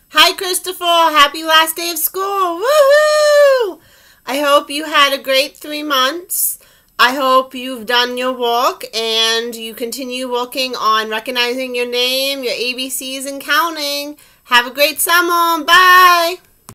Hi, Christopher. Happy last day of school. Woohoo! I hope you had a great 3 months. I hope you've done your work and you continue working on recognizing your name, your ABCs, and counting. Have a great summer. Bye.